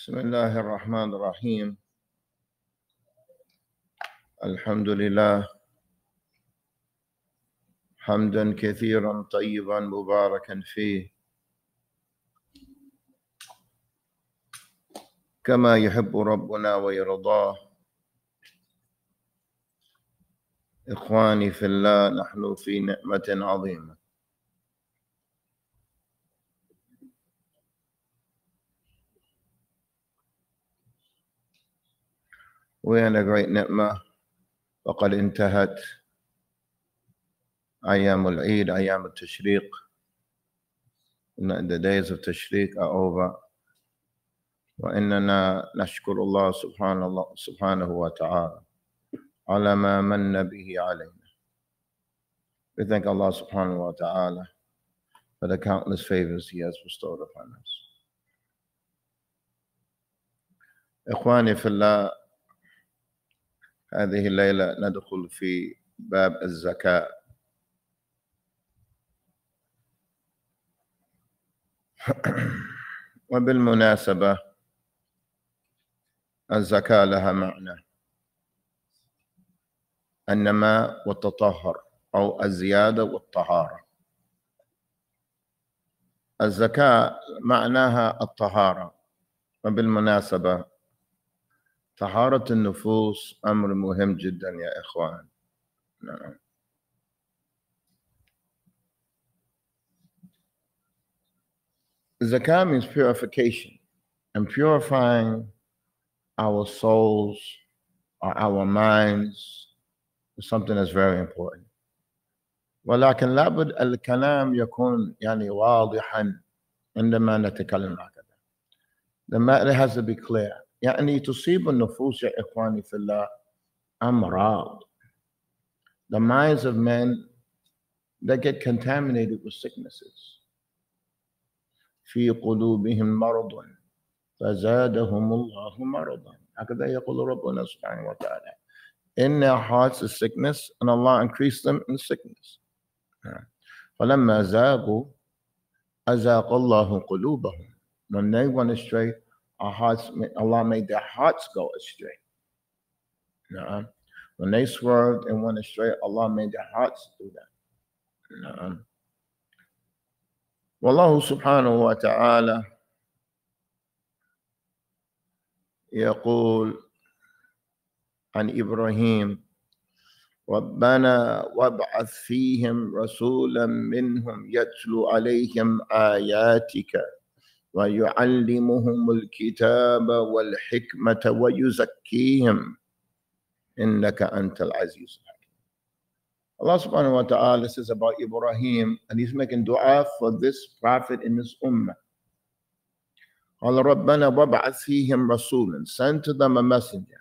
بسم الله الرحمن الرحيم. الحمد لله حمدا كثيرا طيبا مباركا فيه كما يحب ربنا ويرضاه. إخواني في الله، نحن في نعمة عظيمة. We're in a great ni'mah. وقد انتهت أيام العيد، أيام التشريق. The days of Tashriq are over. وإننا نشكر الله سبحانه وتعالى على ما من به علينا. We thank Allah subhanahu wa ta'ala for the countless favors He has bestowed upon us. إخواني في الله، هذه الليلة ندخل في باب الزكاة. وبالمناسبة الزكاة لها معنى: النماء والتطهر أو الزيادة والطهارة. الزكاة معناها الطهارة، وبالمناسبة طهارة النفوس أمر مهم جدا يا إخوان. نعم. Zakah means purification, and purifying our souls or our minds is something that's very important. ولكن لابد الكلام يكون واضحا عندما نتكلم هكذا. The matter has to be clear. تصيب النفوس يا إخواني في الله أمراض. The minds of men, they get contaminated with sicknesses. في قلوبهم مرض فزادهم الله مرضا. هكذا يقول ربنا سبحانه وتعالى. In their hearts is sickness, and Allah increased them in sickness. فلما زاغوا أزاغ الله قلوبهم. When they went astray, Allah made their hearts go astray. When they swerved and went astray, Allah made their hearts do that. والله سبحانه وتعالى يقول عن إبراهيم: ربنا وابعث فيهم رسولا منهم يتلو عليهم آياتك ويعلمهم الكتاب والحكمة ويزكيهم إنك أنت العزيز الحكيم. Allah subhanahu wa ta'ala says about Ibrahim, and he's making dua for this prophet in this ummah. قال ربنا وابعث فيهم رسولا, send to them a messenger.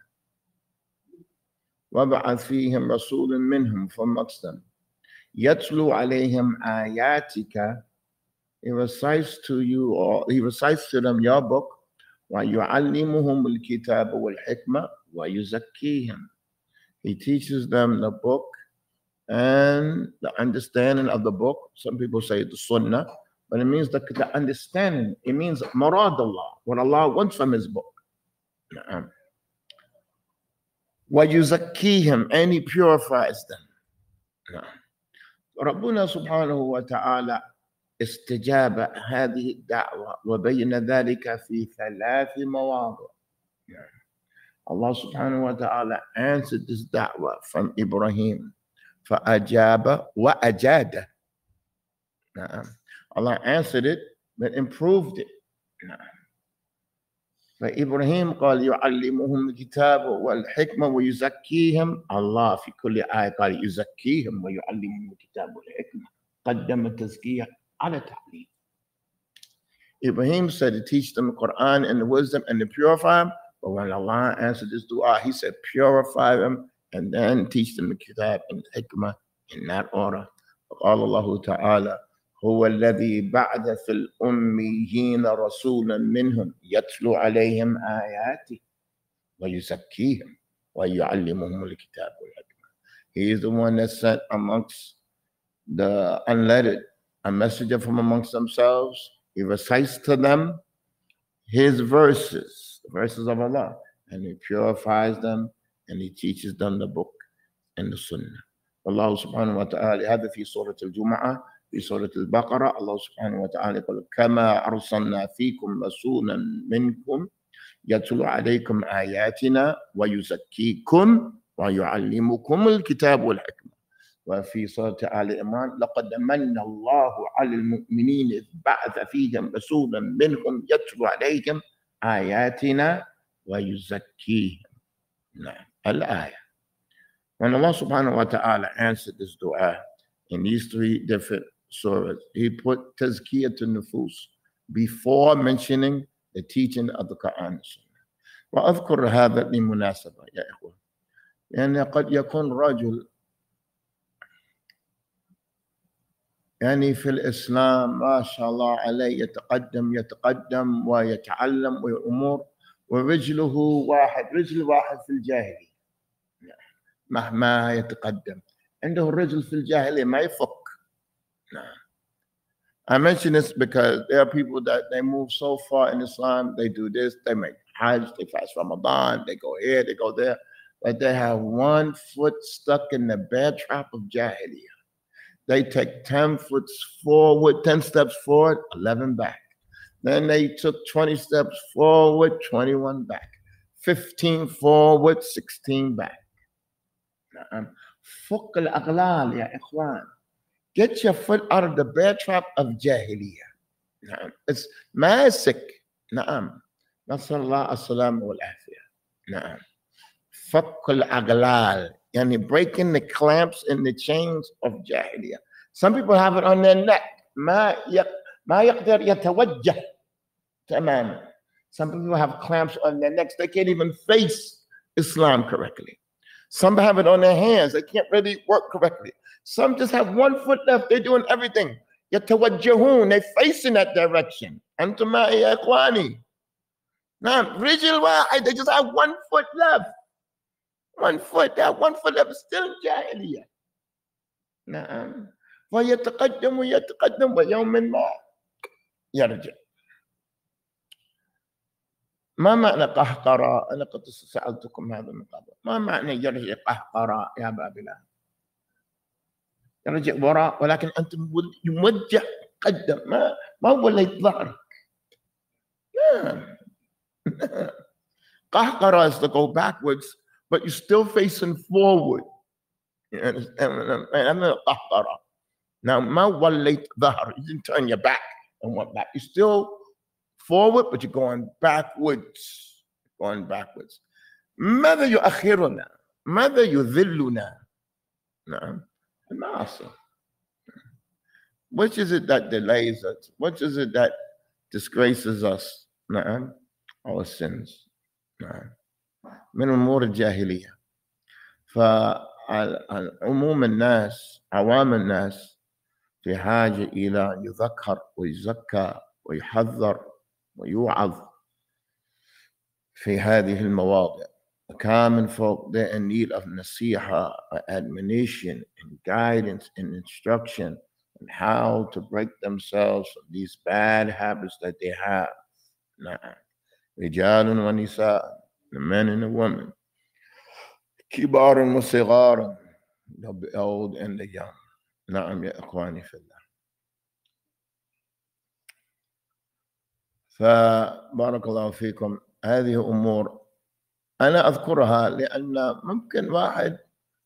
وابعث فيهم رسولا منهم, from amongst them. يتلو عليهم آياتك, he recites to you, or he recites to them your book. ويعلمهم الكتاب والحكمة ويزكيهم, he teaches them the book and the understanding of the book. Some people say the sunnah, but it means the understanding. It means murad Allah, what Allah wants from his book. وَيُزَكِّيهِمْ, and he purifies them. ربنا سبحانه وتعالى استجاب هذه الدعوة وبين ذلك في 3 مواضع. Allah subhanahu wa ta'ala answered this da'wah from Ibrahim. فأجاب وأجاد. Allah answered it but improved it. فإبراهيم قال يعلمهم الكتاب والحكمة ويزكيهم. Allah في كل آية قال يزكيهم ويعلمهم الكتاب والحكمة. قدم التزكية على تعليم. Ibrahim said to teach them the Quran and the wisdom and to purify them. But when Allah answered this dua, he said purify them and then teach them the kitab and the hikmah in that order. قال الله تعالى هو الذي بعث في الأميين رسولا منهم يتلو عليهم آياته ويزكيهم ويعلمهم الكتاب والحكمة. He is the one that sent amongst the unlettered a messenger from amongst themselves. He recites to them his verses, the verses of Allah, and He purifies them, and He teaches them the book and the Sunnah. Allah subhanahu wa ta'ala هذا في سورة الجمعة. في سورة البقرة الله سبحانه وتعالى يقول كما أرسلنا فيكم رسولا منكم يتلو عليكم آياتنا ويزكيكم ويعلمكم الكتاب والحكمة. وفي سورة آل عمران لقد من الله على المؤمنين إذ بعث فيهم رسولا منهم يتلو عليهم آياتنا ويزكيهم. نعم الآية. When Allah subhanahu wa ta'ala answered this dua in these three different surahs, He put tazkiyat al-nufus before mentioning the teaching of the Quran. وأذكر هذا لمناسبة يا إخوة، يعني قد يكون رجل يعني في الإسلام ما شاء الله عليه يتقدم ويتعلم وأمور، ورجله رجل واحد في الجاهلية، مهما يتقدم عنده الرجل في الجاهلية ما يفك. I mention this because there are people that they move so far in Islam, they do this, they make Hajj, they fast Ramadan, they go here, they go there, but they have 1 foot stuck in the bear trap of Jahiliyyah. They take 10 steps forward, 11 back. Then they took 20 steps forward, 21 back. 15 forward, 16 back. فك الأغلال يا إخوان. Get your foot out of the bear trap of Jahiliyyah. It's ماسك. نعم. نسأل الله السلامة والعافية. نعم. فك الأغلال. يعني breaking the clamps and the chains of Jahiliyyah. Some people have it on their neck. ما يقدر يتوجه تماما. Some people have clamps on their necks. They can't even face Islam correctly. Some have it on their hands. They can't really work correctly. Some just have 1 foot left. They're doing everything. يتوجهون. They're facing that direction. أنتم معي يا إخواني. نعم. رجل واحد. They just have 1 foot left. 1 foot. That 1 foot left is still جاهلية. نعم. ويتقدم ويوم ما يرجع. ما معنى قهقرة؟ أنا قد سألتكم هذا من قبل. ما معنى يرجع قهقرة يا بابلان؟ يرجع وراء، ولكن أنت يوجه قدم، ما وليت ظهرك. قهقرة is to go backwards, but you're still facing forward. You understand? أنا قهقرة. Now, ما وليت ظهر. You didn't turn your back and went back. You're still forward, but you're going backwards. ماذا يؤخرنا؟ ماذا يذلنا؟ نعم. المعاصي. Which is it that delays us? Which is it that disgraces us? نعم. Our sins. نعم. من أمور الجاهلية. فعموم الناس، عوام الناس في حاجة إلى يذكر ويزكى ويحذر ويوعظ في هذه المواضع. كامل فوق they're in need of نصيحة, admonition, and guidance and instruction on how to break themselves from these bad habits that they have. نعم. رجال ونساء, the men and the women, كبار وصغار, the old and the young. نعم يا إخواني في الله. فبارك الله فيكم. هذه أمور أنا أذكرها لأن ممكن واحد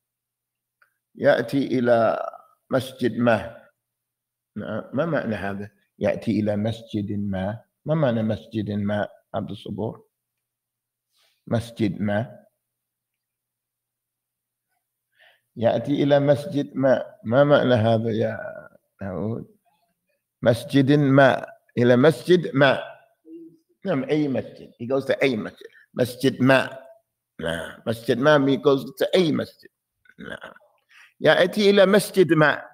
يأتي إلى مسجد ما معنى هذا؟ يأتي إلى مسجد ما معنى مسجد ما عبد الصبور؟ مسجد ما يأتي إلى مسجد ما معنى هذا يا داود؟ مسجد ما إلى مسجد ما. نعم أي مسجد. He goes to أي مسجد. مسجد ما. نعم. مسجد ما he goes to أي مسجد. نعم. يأتي إلى مسجد ما.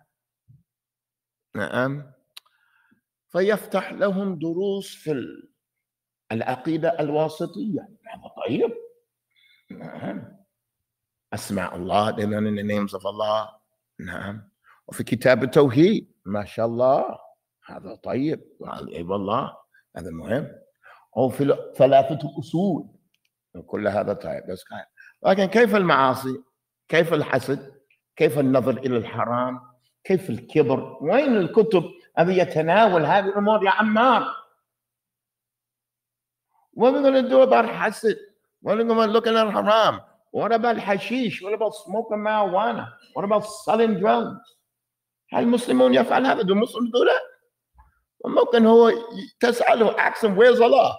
نعم. فيفتح لهم دروس في العقيدة الواسطية. هذا طيب. نعم. أسماء الله, they learn in the names of Allah. نعم. وفي كتاب التوحيد ما شاء الله. هذا طيب. أي والله هذا مهم. أو في ثلاثة أصول. كل هذا طيب بس كان. لكن كيف المعاصي؟ كيف الحسد؟ كيف النظر إلى الحرام؟ كيف الكبر؟ وين الكتب التي يتناول هذه الأمور يا عمار؟ What are we going to do about حسد? What are we going to look at haram? What about hashish? What about smoking marijuana? What about selling drugs? هل المسلمون يفعل هذا؟ دول مسلم دول؟ ممكن هو تسأله ask him where's Allah?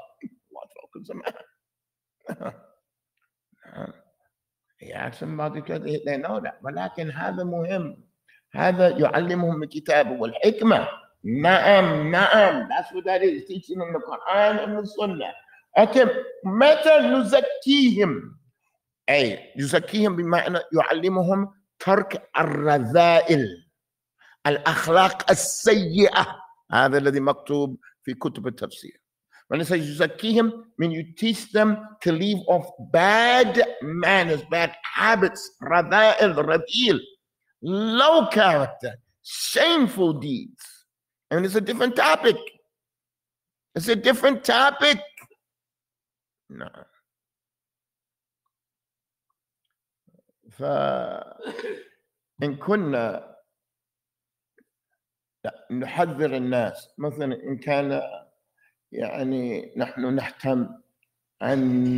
يعرفون بعض كذا they know that. ولكن هذا مهم، هذا يعلمهم الكتاب والحكمة. نعم that's what that is, teaching in the Quran and the Sunnah. لكن متى نزكيهم؟ أي يزكيهم بمعنى يعلمهم ترك الرذائل، الأخلاق السيئة. هذا الذي مكتوب في كتب التفسير. When it says يزكيهم, mean you teach them to leave off bad manners, bad habits, رذائل, رذيل, low character, shameful deeds. And it's a different topic. It's a different topic. No. فإن كنا نحذر الناس، مثلا إن كان يعني نحن نهتم أن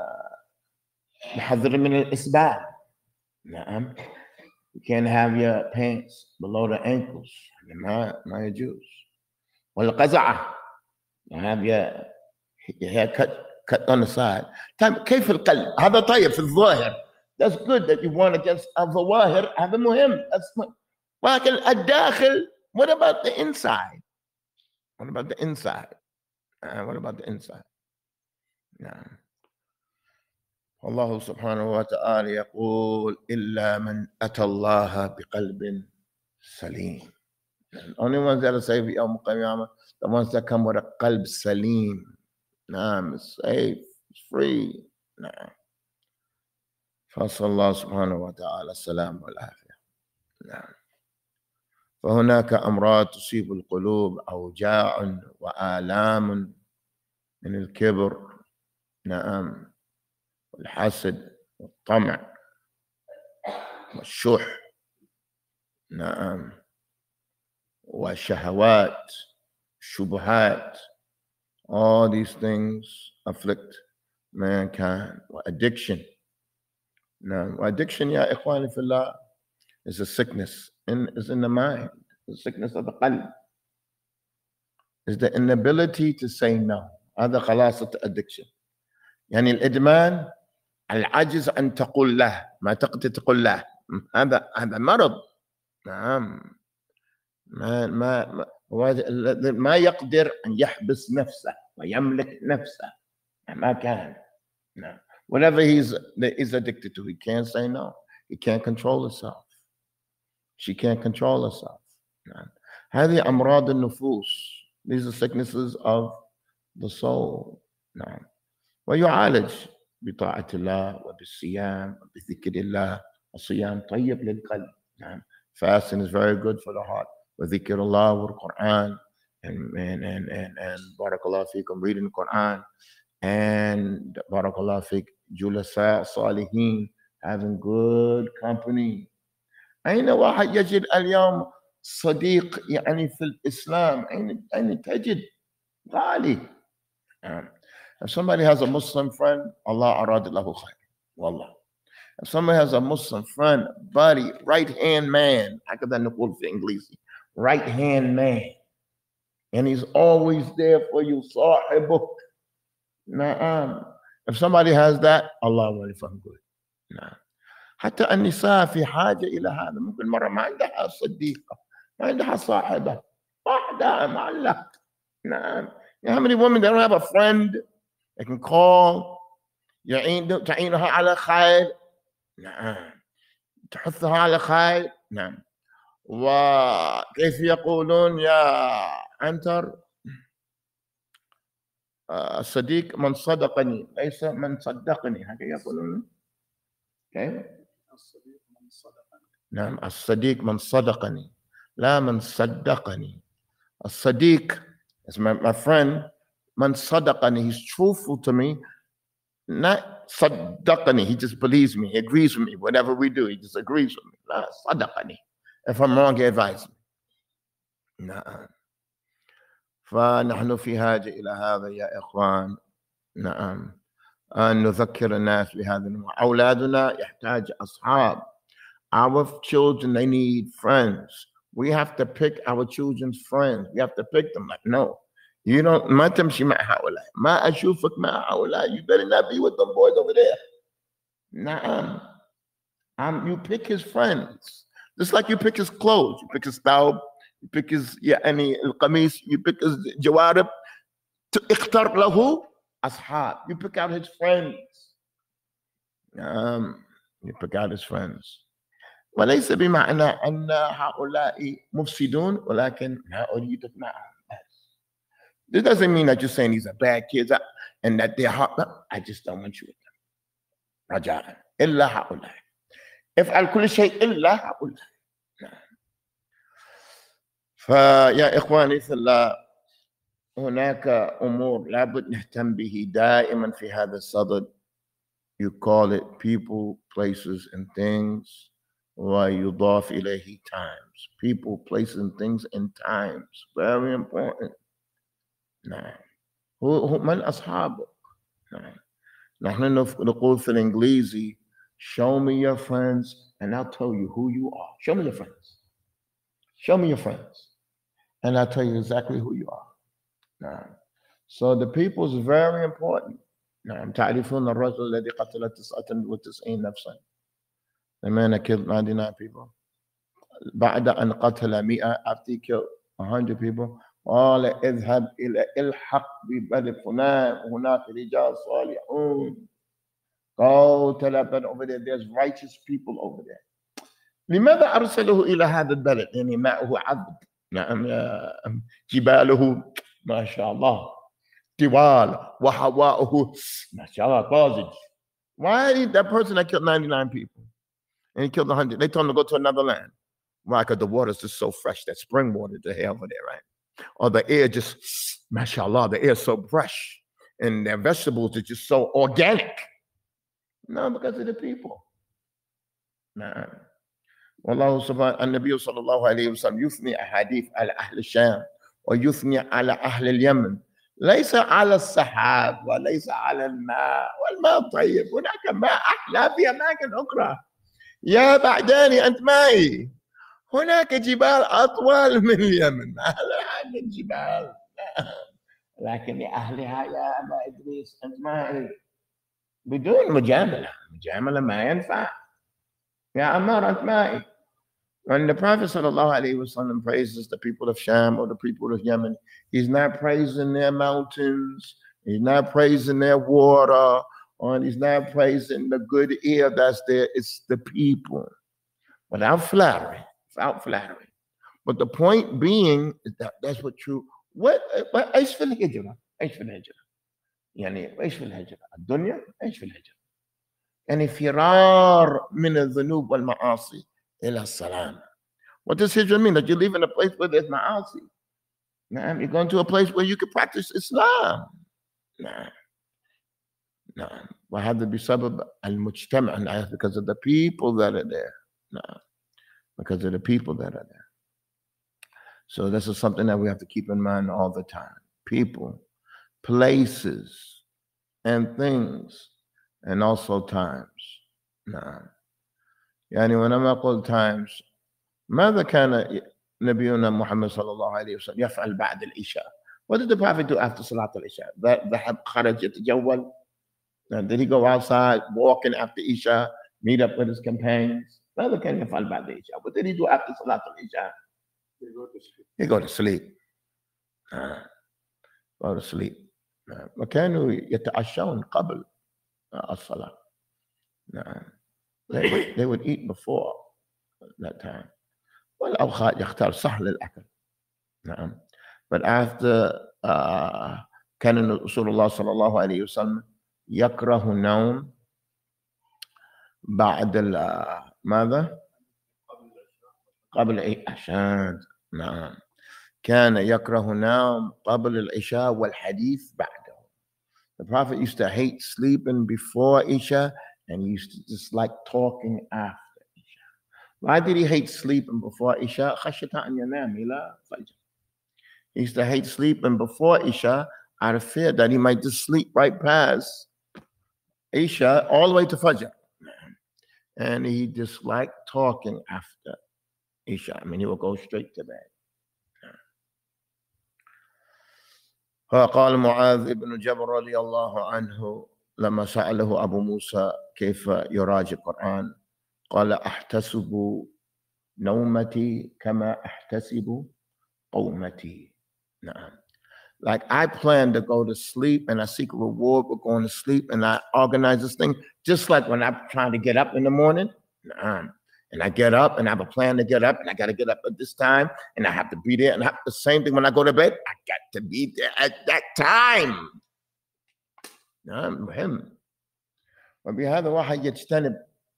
نحذر من الإسبال. نعم. You can't have your pants below the ankles. ما يجوز. والقزعة. You have your hair cut on the side. طيب كيف القلب؟ هذا طيب في الظاهر. That's good that you want against الظواهر. هذا مهم. ولكن الداخل. What about the inside? What about the inside? What about the inside? نعم. الله سبحانه وتعالى يقول إلا من أتى الله بقلب سليم. The only ones that are saved يوم القيامة, the ones that come with a قلب سليم. نعم, it's safe, it's free. نعم. فصلى الله سبحانه وتعالى السلام والعافية. نعم. فهناك أمراض تصيب القلوب، أوجاع وآلام من الكبر. نعم. والحسد والطمع والشح. نعم. والشهوات، الشبهات. All these things afflict mankind. Addiction. Now, addiction, يا إخواني في الله, is a sickness. Is in the mind. The sickness of the qalb. Is the inability to say no. هذا خلاصة addiction. يعني الإدمان العجز أن تقول له، ما تقدر تقول له. هذا مرض. نعم. ما يقدر أن يحبس نفسه ويملك نفسه. ما كان. No. Whatever he's addicted to, he can't say no. He can't control himself. She can't control herself. No. هذه أمراض النفوس. These are sicknesses of the soul. نعم. ويعالج بطاعة الله وبالصيام وبذكر الله. الصيام طيب للقلب. نعم. Fasting is very good for the heart. وذكر الله والقرآن and barakallah fikum, reading the Quran, and barakallah fik, جلساء صالحين, having good company. أين واحد يجد اليوم صديق يعني في الإسلام؟ أين تجد؟ غالي. If somebody has a Muslim friend, Allah أراد له خير. والله. If somebody has a Muslim friend, buddy, right hand man, هكذا نقول في إنجليزي, right hand man, and he's always there for you, صاحبك. نعم. If somebody has that, Allah will find good. نعم. حتى النساء في حاجة إلى هذا. ممكن مرة ما عندها صديقة، ما عندها صاحبة، واحدة معلق. نعم. You know how many women, they don't have a friend they can call تعينها على خير. نعم. تحثها على خير. نعم. وكيف يقولون يا عنتر؟ الصديق من صدقني ليس من صدقني. هكذا يقولون. كيف؟ الصديق من صدقني. نعم. الصديق من صدقني لا من صدقني. الصديق is my friend. Man sadaqani, he's truthful to me. Not sadaqani, he just believes me, he agrees with me. Whatever we do, he just agrees with me. La sadaqani. If I'm wrong, he advises me. نعم. فنحن في حاجة إلى هذا يا إخوان. نعم. أن نذكر الناس بهذا. أولادنا يحتاج أصحاب. Our children, they need friends. We have to pick our children's friends. We have to pick them. Like, no, you don't. ما تمشي مع هؤلاء. ما أشوفك مع هؤلاء. You better not be with them boys over there. نعم. You pick his friends. Just like you pick his clothes. You pick his style. You pick his القميص. You pick his جوارب. اختر له أصحاب. You pick out his friends. You pick out his friends. وليس بمعنى أن هؤلاء مفسدون ولكن لا أريدك معهم. This doesn't mean that you're saying these are bad kids and that they're hot. No, I just don't want you with them. رجاء إلا هؤلاء. افعل كل شيء إلا هؤلاء. فيا إخواني في الله هناك أمور لابد نهتم به دائما في هذا الصدد. You call it people, places, and things. ويضاف إليه times. People, places, and things, and times. Very important. نعم. من أصحابك؟ نعم. نحن نقول في الإنجليزي show me your friends and I'll tell you who you are. Show me your friends. Show me your friends. And I'll tell you exactly who you are. نعم. So the people is very important. نعم. تعرفون الرجل الذي قتل 99 نفسا. The man that killed 99 people. بعد أن قتل 100, after he killed 100 people, قال اذهب إلى الحق ببلد فلان هناك رجال صالحون. Go tell that brother over there, there's righteous people over there. لماذا أرسله إلى هذا البلد؟ يعني معه عبد. نعم. جباله ما شاء الله طوال وهواؤه ما شاء الله طازج. Why did that person that killed 99 people and he killed 100, they told him to go to another land? Why? Because the water's just so fresh, that spring water to hell over there, right? Or the air just, mashallah, the air's so fresh and their vegetables are just so organic. No, because of the people. Nah. والله سبحانه النبي صلى الله عليه وسلم يثني أحاديث على أهل الشام ويثني على أهل اليمن ليس على السحاب وليس على الماء والماء طيب هناك ماء أحلى في أماكن أخرى. يا بعداني أنت مائي هناك جبال أطول من اليمن أعلى من جبال لكن لأهلها يا أبا إدريس أنت مائي بدون مجاملة ما ينفع يا عمار أنت مائي. When the Prophet ﷺ praises the people of Sham or the people of Yemen, he's not praising their mountains, he's not praising their water, or he's not praising the good air that's there. It's the people. Without flattery. But the point being is that's what you ايش في الهجرة؟ ايش في الهجرة؟ يعني ايش في الهجرة؟ الدنيا ايش في الهجرة؟ يعني فرار من الذنوب والمعاصي إلى السلام. What does hijrah mean? That you live in a place where there's ma'asi. Nah, you're going to a place where you can practice Islam. Nah. وهذا بسبب المجتمع, because of the people that are there. Nah. Because of the people that are there. So this is something that we have to keep in mind all the time. People, places, and things, and also times. Nah. يعني وأنا أقول times ماذا كان نبينا محمد صلى الله عليه وسلم يفعل بعد العشاء? What did the Prophet do after صلاة العشاء? ذهب خرج يتجول. Did he go outside walking after Isha, meet up with his companions? ماذا كان يفعل بعد العشاء? What did he do after صلاة العشاء? He go to sleep. Go to sleep. وكانوا يتعشون قبل الصلاة. They would eat before that time. والأوقات يختار صح للأكل. نعم. But after كان رسول الله صلى الله عليه وسلم يكره النوم بعد ماذا؟ قبل عشان. نعم. كان يكره النوم قبل العشاء والحديث بعده. The Prophet used to hate sleeping before Isha, and he used to dislike talking after Isha. Why did he hate sleeping before Isha? خشية أن ينام إلى فجر. He used to hate sleeping before Isha out of fear that he might just sleep right past Isha all the way to Fajr. And he disliked talking after Isha. I mean, he would go straight to bed. فقال معاذ بن جبل رضي الله عنه لما سأله أبو موسى كيف يراجع القرآن قال أحتسب نومتي كما أحتسب قومتي. نعم. Like I plan to go to sleep and I seek a reward for going to sleep and I organize this thing just like when I'm trying to get up in the morning. And I get up and I have a plan to get up and I got to get up at this time and I have to be there. And the same thing when I go to bed, I got to be there at that time. مهم. وبهذا واحد يجتنب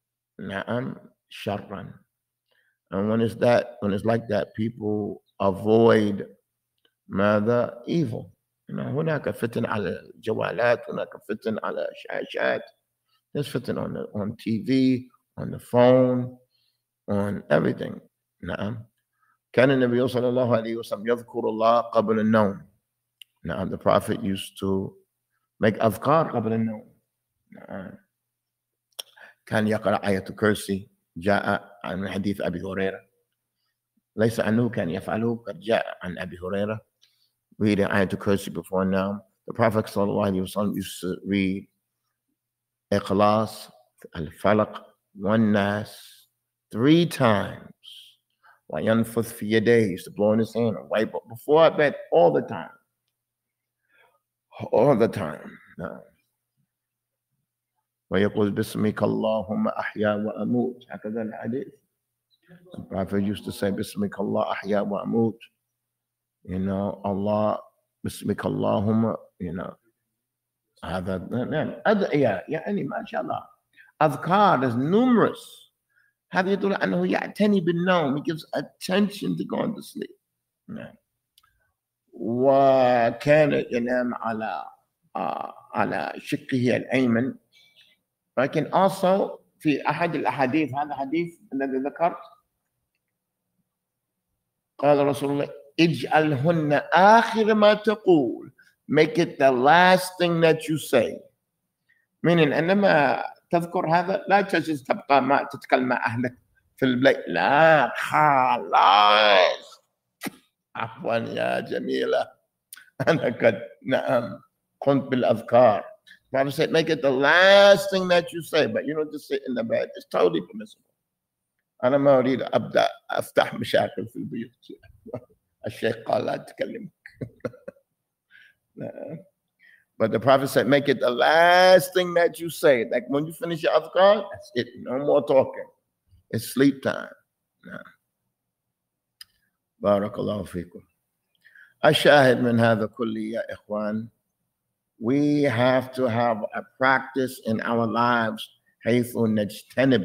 شرا. And when it's like that, people avoid ماذا evil. هناك فتن على الجوالات, هناك فتن على الشاشات. There's فتن on TV, on the phone, on everything. نعم. كان النبي صلى الله عليه وسلم يذكر الله قبل النوم. نعم. The Prophet used to make أذكار قبل النوم. نعم. كان يقرأ آية الكرسي. جاء عن حديث أبي هريرة. ليس أنه كان يفعله, قد جاء عن أبي هريرة. Reading آية الكرسي before now. The Prophet صلى الله عليه وسلم used to read إخلاص, الفلق, والناس 3 times. وينفث في يديه, he used to blow in his hand and wipe up before bed all the time. All the time. No. ويقول بسمك اللهم أحيا وأموت. هكذا الحديث. The Prophet used to say بسمك الله أحيا وأموت. Allah, بسمك اللهم, هذا نعم أدعية يعني ما شاء الله. أذكار, there's numerous. هذا يدل أنه يعتني بالنوم. He gives attention to going to sleep. نعم. وكان ينام على شقه الأيمن. لكن also في أحد الأحاديث, هذا حديث الذي ذكرت, قال رسول الله اجعلهن آخر ما تقول. Make it the last thing that you say. Meaning عندما تذكر هذا لا تجلس تبقى ما تتكلم مع أهلك في البيت. لا خلاص. عفوا يا جميلة, أنا قد قمت بالأذكار. Prophet said, make it the last thing that you say, but you don't just sit in the bed. It's totally permissible. أنا ما أريد أبدأ أفتح مشاكل في البيوت. الشيخ قال لا تكلمك. But the Prophet said, make it the last thing that you say. Like when you finish your adhkar, that's it. No more talking. It's sleep time. Barakallahu fikum. الشاهد من هذا كله يا إخوان, we have to have a practice in our lives حيث نجتنب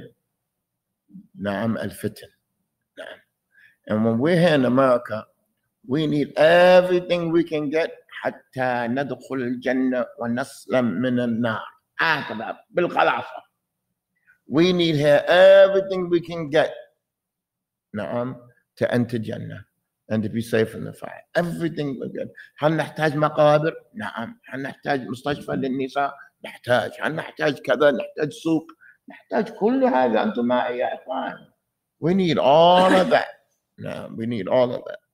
الفتن. And when we're here in America, we need everything we can get حتى ندخل الجنة ونسلم من النار. هكذا بالخلاصة. We need here everything we can get to enter Jannah and to be safe from the fire. Everything we get. هل نحتاج مقابر؟ نعم. هل نحتاج مستشفى للنساء؟ نحتاج. هل نحتاج كذا؟ نحتاج سوق؟ نحتاج كل هذا. أنتم معي يا إخوان. We need all of that. We need all of that.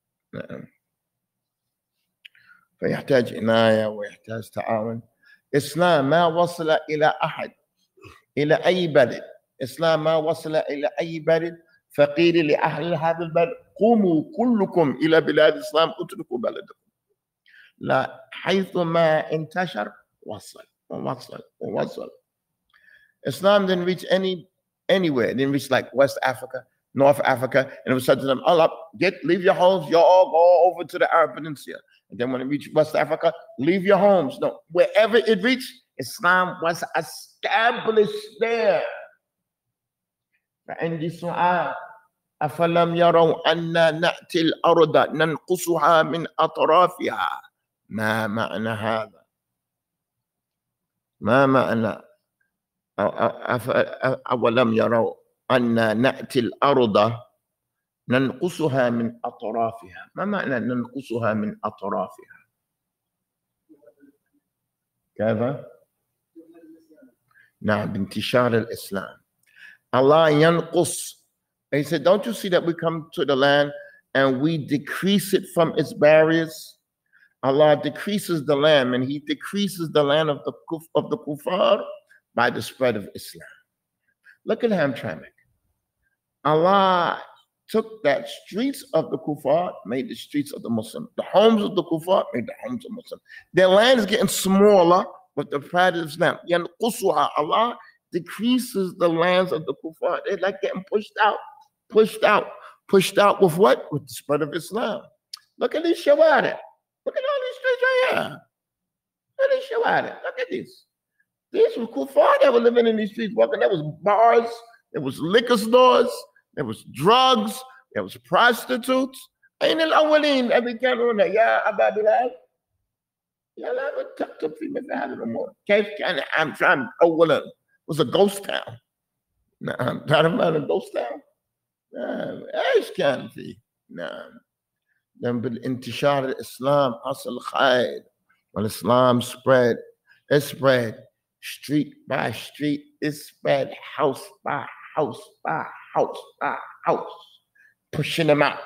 فيحتاج عناية ويحتاج تعاون. إسلام ما وصل إلى أحد, إلى أي بلد. إسلام ما وصل إلى أي بلد فقيل لأهل هذا البلد قوموا كلكم إلى بلاد الإسلام اتركوا بلدكم. لا, حيث ما انتشر وصل ووصل ووصل. Islam didn't reach anywhere. It didn't reach like West Africa, North Africa, and it was said to them, all up, leave your homes, you all go over to the Arab Peninsula. And then when it reached West Africa, leave your homes. No, wherever it reached, Islam was established there. فعندي سؤال, أفلم يروا أنا نأتي الأرض ننقصها من أطرافها. ما معنى هذا؟ ما معنى أولم يروا أنا نأتي الأرض ننقصها من أطرافها؟ ما معنى ننقصها من أطرافها؟ كيف؟ نعم، بانتشار الإسلام. Allah ينقص. He said, don't you see that we come to the land and we decrease it from its barriers? Allah decreases the land, and He decreases the land of the kuffar by the spread of Islam. Look at Hamtramck. Allah took that streets of the kuffar, made the streets of the Muslim. The homes of the kuffar made the homes of Muslim. Their land is getting smaller with the pride of Islam. Yanqusuha. Allah decreases the lands of the kuffar. They're like getting pushed out. Pushed out with what? With the spread of Islam. Look at this shawara. Look at all these streets right here. Look at this shawara. Look at this. These were kuffar that were living in these streets. Walking. There was bars. There was liquor stores. There was drugs. There was prostitutes. أين الأولين الذين كانوا هنا يا أبا بلال؟ يا لا تكتب في مثل هذه الأمور. كيف كان عام أولا was a ghost town. نعم. تعرف ماذا ghost town؟ نعم. إيش كان فيه؟ نعم. لأن بالانتشار الإسلام حصل خير والإسلام spread. It spread street by street. It spread house by house by house by house, pushing them out.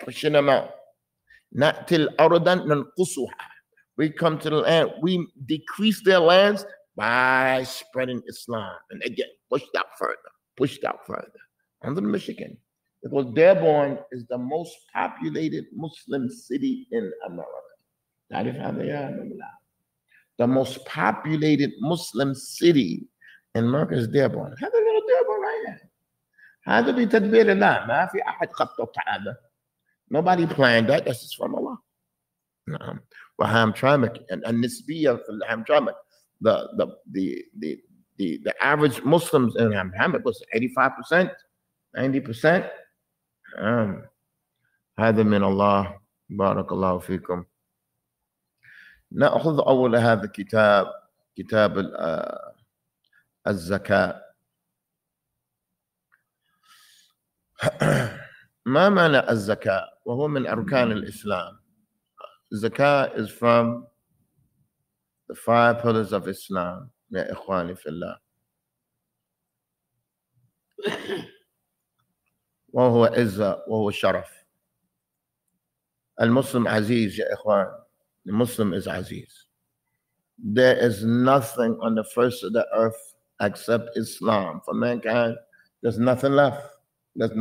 Not till Aradan nanqusuha. We come to the land, we decrease their lands by spreading Islam. And they get pushed out further. Under Michigan. Because Dearborn is the most populated Muslim city in America. The most populated Muslim city in America is Dearborn. هذا little Dearborn right here. هذا بتدبير الله. ما في أحد خطط هذا. Nobody planned that. That's just from Allah. نعم. وهامترامك and النسبية في الهامترامك. The average Muslims in Hamtramck was 85%, 90%. هذا من الله. بارك الله فيكم. نأخذ أول هذا الكتاب، كتاب الزكاة. ما معنى الزكاة؟ وهو من أركان الإسلام. Zakah is from the 5 pillars of Islam. يا إخواني في الله. وهو عزة وهو شرف. المسلم عزيز يا إخوان. The Muslim is aziz. There is nothing on the face of the earth except Islam. For mankind, there's nothing left. The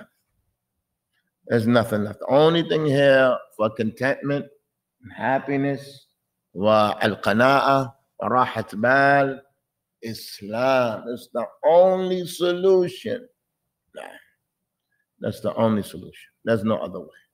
only thing here for contentment and happiness, al-qana'a, rahat bal, Islam is the only solution. That's the only solution. There's no other way.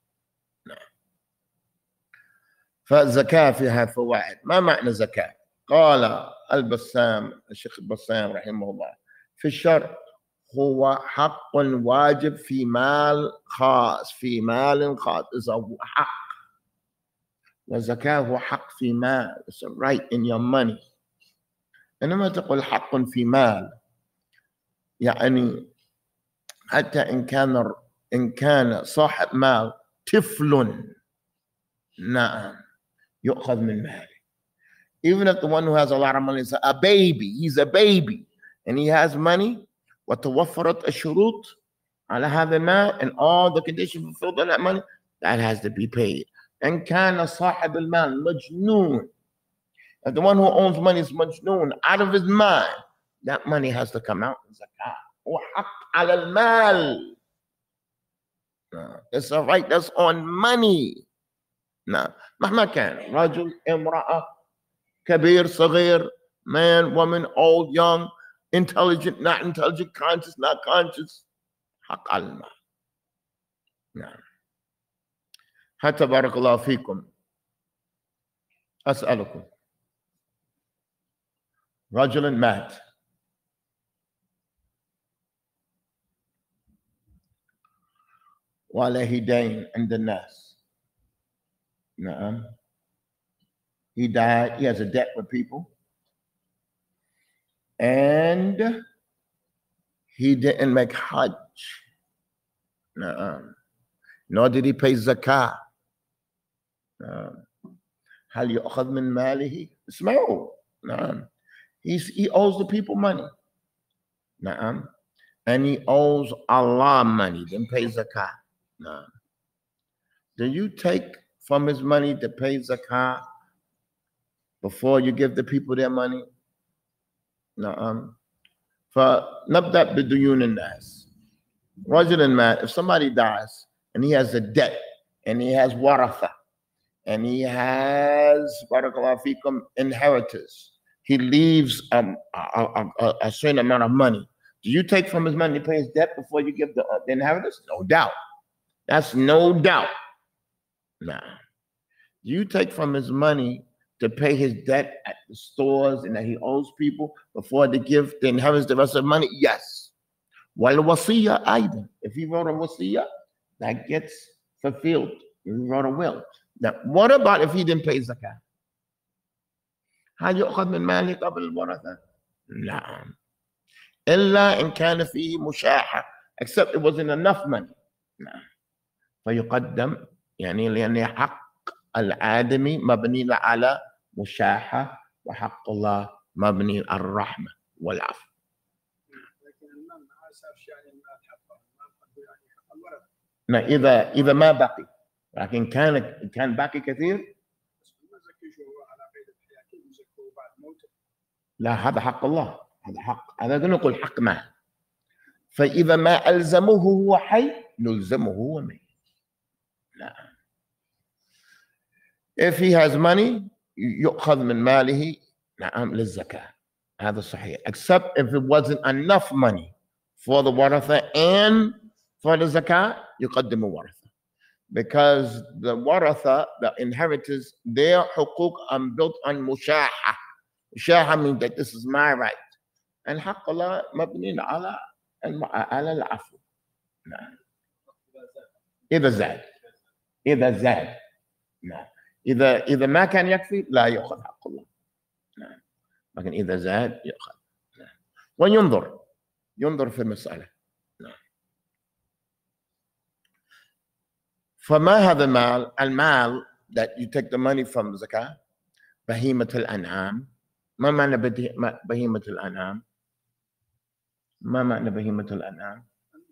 فالزكاة فيها فوائد. ما معنى زكاة؟ قال البسام، الشيخ البسام رحمه الله، في الشرع هو حق واجب في مال خاص، إذا حق. والزكاة هو حق في مال. It's a right in your money. إنما تقول حق في مال يعني حتى إن كان صاحب مال طفل، نعم، يؤخذ من ماله. Even if the one who has a lot of money is a baby, he's a baby, and he has money, وتوفرت الشروط على هذا المال, and all the conditions fulfilled on that money, that has to be paid. إن كان صاحب المال مجنون, if the one who owns money is مجنون, out of his mind, that money has to come out in zakah. وحق على المال. It's a right that's on money. نعم. مهما كان رجل، امرأة، كبير، صغير, man, woman, old, young, intelligent, not intelligent, conscious, not conscious, حق على المال. نعم. حتى بارك الله فيكم أسألكم، رجل مات وعليه دين عند الناس. نعم. He died. He has a debt with people. And he didn't make Hajj. Nor did he pay Zakah. هل يؤخذ من ماله؟ اسمعوا. نعم. He owes the people money. نعم. And he owes Allah money. Then pay Zakah. نعم. Do you take from his money to pay Zakah before you give the people their money? نعم. فنبدأ بديون الناس. رجل ما, if somebody dies and he has a debt and he has waratha and he has barakallahu fikum inheritors, he leaves a certain amount of money. Do you take from his money to pay his debt before you give the inheritors? No doubt. That's no doubt. Nah. Do you take from his money to pay his debt at the stores and that he owes people before they give the inheritance the rest of the money? Yes. وَالْوَصِيَّةَ أيضا. If he wrote a wasiyah, that gets fulfilled. If he wrote a will. Now, what about if he didn't pay zakah? هل يؤخذ من ماله قبل الورثة؟ نعم. إلا إن كان فيه مشاحة. Except it wasn't enough money. نعم. فيقدم يعني لأن حق الآدمي مبني على مشاحة وحق الله مبني على الرحمة والعفو. إذا ما بقي، لكن كان باقي كثير. لا، هذا حق الله، هذا حق، هذا نقول حق مال. فإذا ما ألزمه هو حي نلزمه هو ميت. نعم. If he has money يؤخذ من ماله نعم للزكاة. هذا صحيح. Except if it wasn't enough money for the waratha and for the zakah, يقدم الورثة. Because the waratha, the inheritors, their حقوق are built on mushaha. Mushaha means that this is my right. And حق الله مبني على العفو. نعم. إذا زاد. نعم. إذا ما كان يكفي لا يأخذ حق الله. نعم. لكن إذا زاد يأخذ. نعم. ينظر في المسألة. نعم. فما هذا المال that you take the money from zakah? بهيمة الأنعام. ما معنى بهيمة الأنعام؟ ما معنى بهيمة الأنعام؟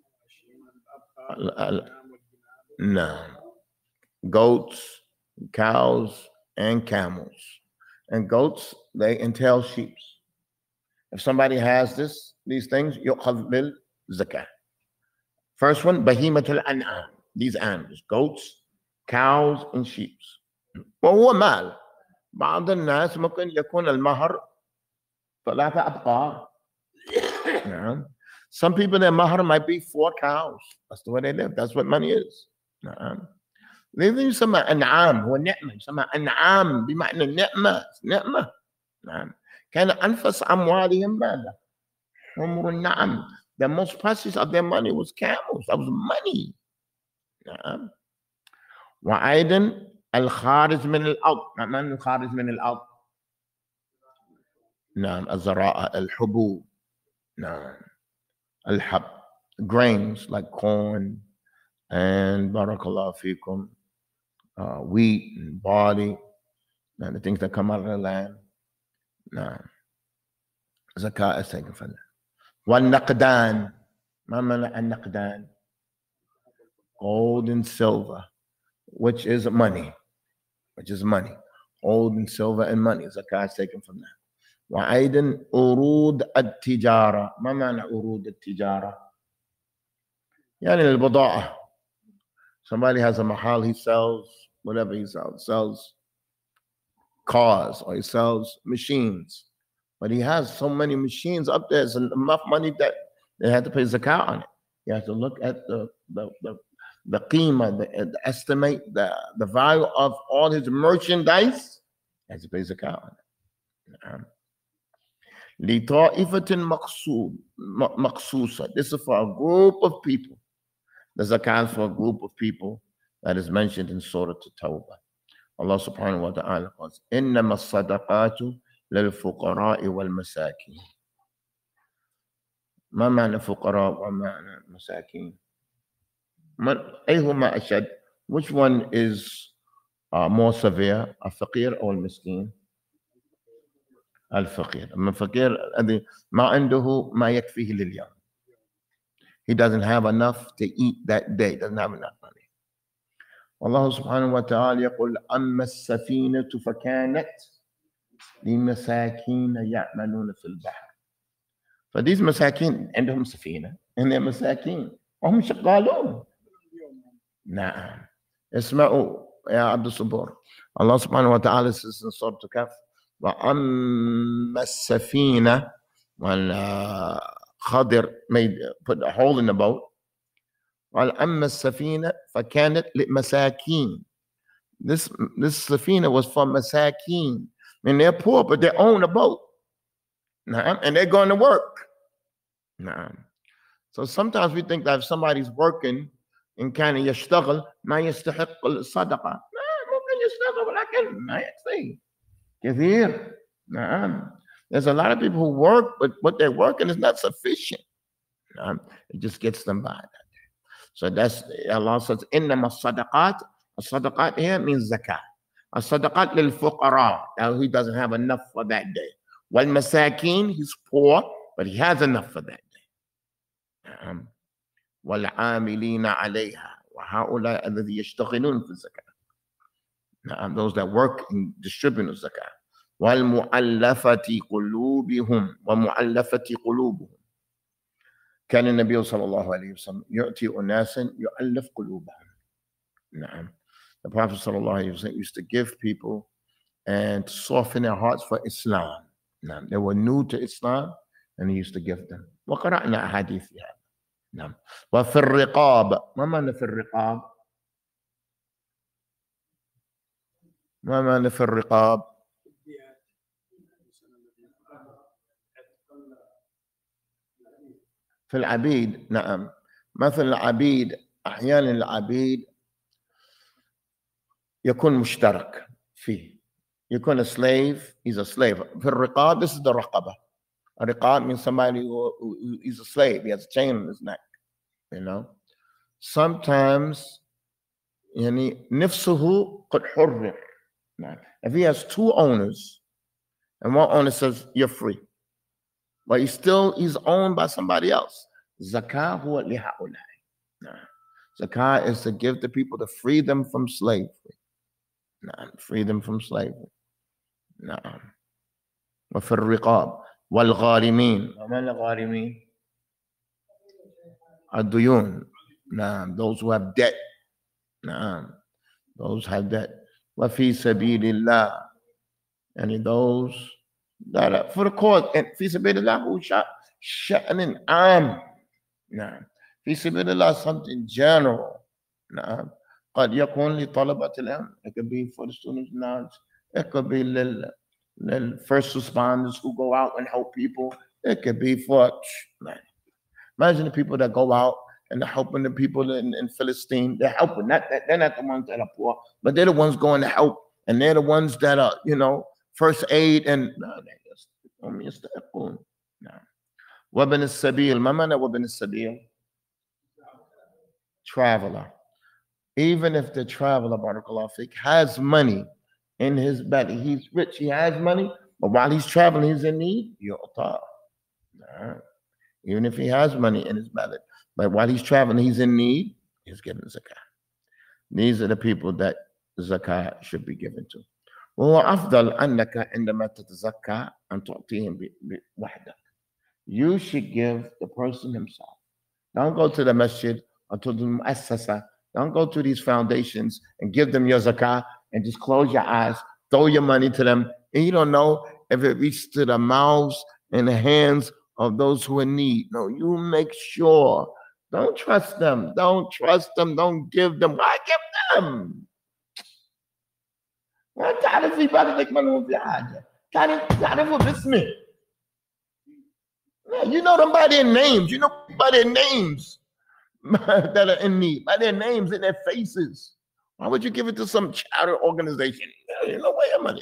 No. Goats, cows, and camels. And goats, they entail sheep. If somebody has these things, يؤخذ بالزكاة. First one, بهيمة الأنعام. These animals, goats, cows, and sheep. وهو مال. بعض الناس ممكن يكون المهر 3 أبقار. Some people, their mahar might be 4 cows. That's the way they live. That's what money is. لذا يسمى أنعام. هو نعمة. يسمى أنعام بمعنى نعمة. نعم. كان أنفس أموالهم ماذا؟ حمر النعم. The most precious of their money was camels. That was money. نعم. وأيضا الخارج من الأرض. ما معنى الخارج من الأرض؟ نعم. الزراعة، الحبوب. نعم. الحب, grains like corn and barakallahu fikum, wheat and barley, and the things that come out of the land. Nah. Zakah is taken from that. والنقدان. ما معنى النقدان? Gold and silver, which is money. Gold and silver and money. Zakah is taken from that. وأيضا عروض التجارة. ما معنى عروض التجارة؟ يعني البضاعة. Somebody has a mahal, he sells whatever he sells cars or he sells machines, but he has so many machines up there, it's enough money that they had to pay zakah on it. You have to look at the qima, estimate the value of all his merchandise. He has to pay zakah on it. لطائفة مقصوصة. This is for a group of people. The zakat is for a group of people that is mentioned in Surah At-Tawbah. Allah subhanahu wa ta'ala calls, إِنَّمَا الصَّدَقَاتُ لِلْفُقَرَاءِ وَالْمَسَاكِينِ. ما معنى فقراء ومعنى مساكين؟ أيهما أشد? Which one is more severe, الفقير أو المسكين؟ الفقير. الفقير الذي ما عنده ما يكفيه لليوم. He doesn't have enough to eat that day. Doesn't have enough money. والله سبحانه وتعالى يقول أما السفينة فكانت لمساكين يعملون في البحر. فديز مساكين عندهم سفينة هن مساكين وهم شغالون. نعم. اسمعوا يا عبد الصبور. الله سبحانه وتعالى says in Surah Al-Kahf وأما السفينة when Khadir put a hole in the boat وأما السفينة فكانت لمساكين. This safina was for masakin. I mean, they're poor, but they own a boat. And they're going to work. So sometimes we think that if somebody's working in كان يشتغل ما يستحق الصدقة. ممكن يشتغل ولكن ما يكفي. كثير. There's a lot of people who work, but what they're working is not sufficient. It just gets them by. So that's Allah says, إنما الصدقات. الصدقات here means zakat. الصدقات للفقراء. Now he doesn't have enough for that day. والمساكين, he's poor, but he has enough for that day. والعاملين عليها وهؤلاء الذين يشتغلون في الزكاة. Those that work in distributing the zakat. والمؤلفة قلوبهم ومؤلفة قلوبهم. كان النبي صلى الله عليه وسلم يؤتي أناسا يؤلف قلوبهم. The Prophet صلى الله عليه وسلم used to give people and soften their hearts for Islam. They were new to Islam and he used to give them. وقرأنا أحاديث في هذا. وفي الرقاب. ما معنى في الرقاب؟ ما معنى في الرقاب؟ في العبيد. نعم. مثل العبيد أحيانا العبيد يكون مشترك فيه. يكون a slave, he's a slave. في الرقاب, this is the رقبة. A riqab means somebody who is a slave. He has a chain on his neck. Sometimes يعني نفسه قد حرر. If he has two owners and one owner says you're free, but he's owned by somebody else. Zakah huwa lihaulai. Zakah is to give the people to free them from slavery. Free them from slavery. وفي الرقاب والغارمين. وما الغارمين؟ الديون. Those who have debt. Those who have debt. وفي سبيل الله. And those that are for the cause. And في سبيل الله هو شأن عام. في سبيل الله something general. قد يكون لطلبة العلم. It could be for the students' knowledge. It could be the first responders who go out and help people. It could be for, imagine the people that go out and they're helping the people in Philistine. They're helping. They're not the ones that are poor, but they're the ones going to help. And they're the ones that are, first aid and وابن السبيل. ما معنى وابن السبيل؟ Traveler. Even if the traveler, barakallahu fik, has money in his belly, he's rich, he has money, but while he's traveling, he's in need, yu'ta. Even if he has money in his belly, but while he's traveling, he's in need, he's given zakah. These are the people that zakah should be given to. وهو أفضل أنك عندما تتزكى أن تعطيهم بوحدك. You should give the person himself. Don't go to the masjid or to the muassasa. Don't go to these foundations and give them your zakah and just close your eyes, throw your money to them, and you don't know if it reaches to the mouths and the hands of those who are in need. No, you make sure. Don't trust them. Don't trust them. Don't give them. Why give them? ما تعرف في بلدك من هو في حاجة. تعرفه باسمه. You know them by their names. You know by their names. that are in need, by their names and their faces. Why would you give it to some charity organization? You know where your money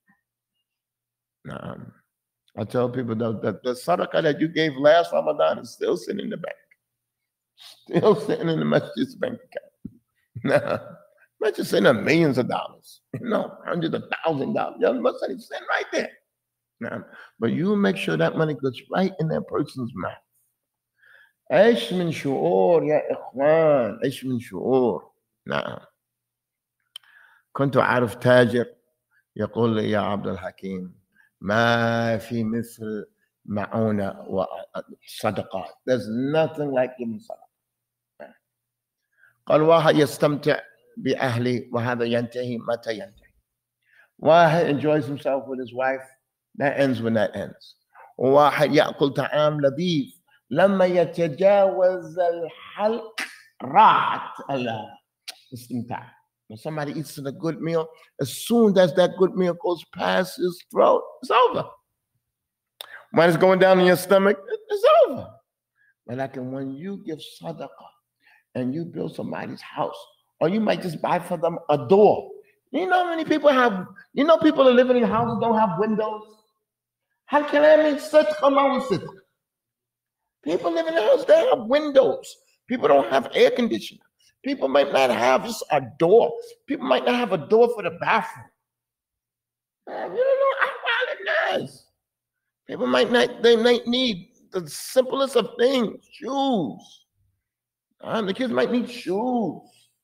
goes. I tell people that the sadaqah that you gave last Ramadan is still sitting in the bank. Still sitting in the masjid's bank account. Masjid sending millions of dollars. Hundreds of $1,000. The masjid is sitting right there. But you make sure that money goes right in that person's mouth. ايش من شعور يا اخوان، ايش من شعور. نعم. كنت اعرف تاجر يقول لي يا عبد الحكيم ما في مثل معونة وصدقات. There's nothing like giving صدقة. قال واحد يستمتع بأهله وهذا ينتهي متى ينتهي. واحد enjoys himself with his wife, that ends when that ends. وواحد يأكل طعام لذيذ لما يتجاوز الحلق راحت الاستمتاع. When somebody eats a good meal, as soon as that good meal goes past his throat, it's over. When it's going down in your stomach, it's over. But like when you give sadaqah and you build somebody's house, or you might just buy for them a door. You know how many people people are living in houses don't have windows? How can I mean sadaqah? People live in the house, they have windows. People don't have air conditioning. People might not have just a door. People might not have a door for the bathroom. You don't know how it is. People might need the simplest of things, shoes. The kids might need shoes.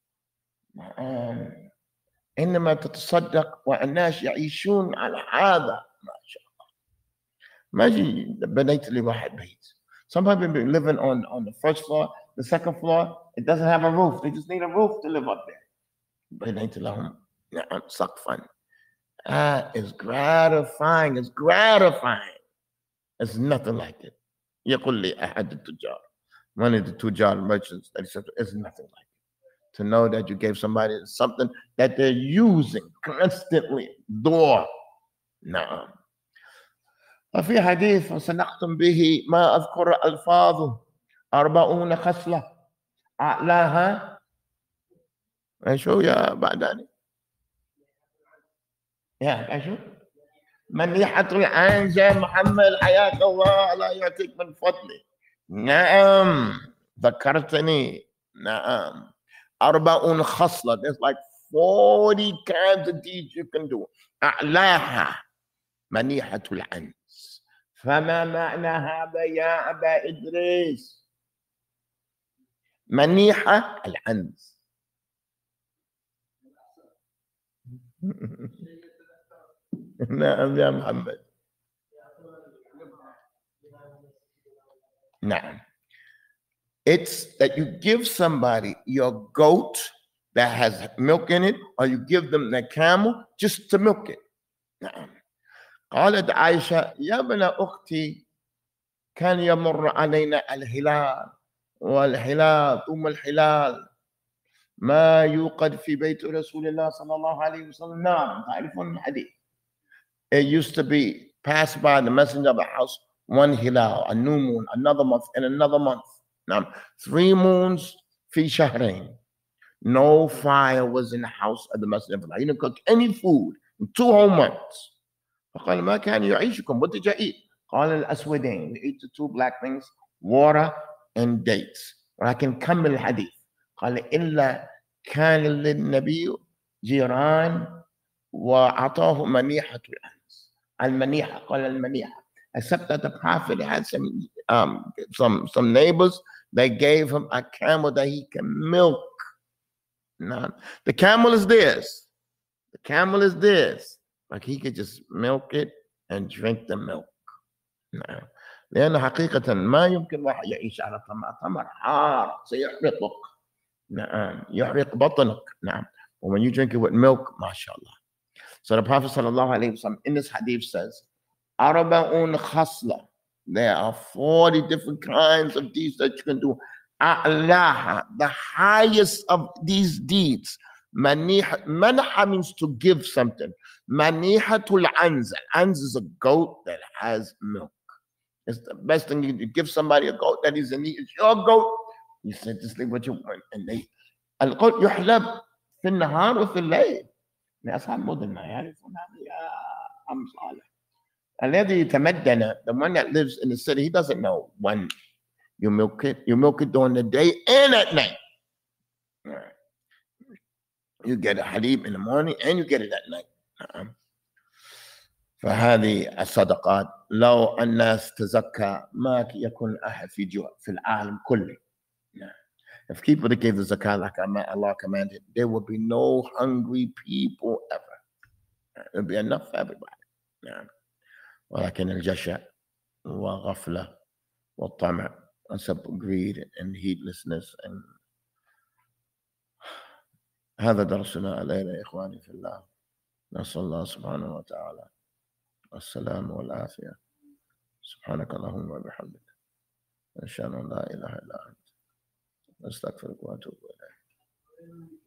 إنما تتصدق والناس يعيشون على هذا ما شاء الله. Imagine بنيت لي واحد بيت. Some people be living on the first floor, the second floor. It doesn't have a roof. They just need a roof to live up there. بنيت لهم سقفا. It's gratifying. It's gratifying. It's nothing like it. يقول لي أحد التجار, one of the تجار merchants, that he said, it's nothing like it. To know that you gave somebody something that they're using constantly. Door. نعم. وفي حديث سنختم به ما أذكر ألفاظه 40 خصلة أعلاها شو يا بعداني؟ شو؟ منيحة العنزة محمد حياك الله لا يعطيك من فضله. نعم ذكرتني. نعم 40 خصلة. There's like 40 kinds of deeds you can do. أعلاها منيحة العنز. فما معنى هذا يا أبا إدريس؟ منيحة العنز. نعم يا محمد. نعم. It's that you give somebody your goat that has milk in it, or you give them the camel just to milk it. نعم. قالت عائشة يا ابن أختي كان يمر علينا الهلال والهلال ثم الهلال ما يوقد في بيت رسول الله صلى الله عليه وسلم. نعم تعرفون الحديث. It used to be passed by the messenger of the house, one hilal, a new moon, another month, and another month. Now 3 moons في شهرين. No fire was in the house of the messenger of Allah. He didn't cook any food in 2 whole months. فقال ما كان يعيشكم. What did you eat? قال الأسودين. We ate the 2 black things, water and dates. ولكن كمل الحديث. قال إلا كان للنبي جيران وأعطاه منيحة العنز. المنيحة. قال المنيحة. Except that the prophet had some neighbors that gave him a camel that he can milk. Now, the camel is this. The camel is this. Like he could just milk it and drink the milk. نعم. لأن حقيقة ما يمكن واحد يعيش على تمر حار سيحرقك. نعم. يحرق بطنك. نعم. But when you drink it with milk, mashallah. So the Prophet sallallahu alaihi wasallam in this hadith says, "Arba'un khasla." There are 40 different kinds of deeds that you can do. A'laha, the highest of these deeds. Manha means to give something. Manihatul anz. Anz is a goat that has milk. It's the best thing you can give somebody a goat that is in need. It's your goat. You sit to sleep what you want. And they القول يحلب في النهار وفي الليل. أصحاب المدن يعرفون هذه يا عم صالح. الذي يتمدن, the one that lives in the city, he doesn't know when you milk it. You milk it during the day and at night. You get a halib in the morning and you get it at night. فهذه الصدقات لو الناس تزكى ما يكون أحد في جوع في العالم كله. If people that gave the zakat like Allah commanded, there would be no hungry people ever. There would be enough for everybody. ولكن الجشع وغفلة والطمع and greed and heedlessness and هذا درسنا علينا إخواني في الله. نسأل الله سبحانه وتعالى السلام والعافية. سبحانك اللهم وبحمدك أشهد أن لا إله إلا أنت أستغفرك وأتوب إليك.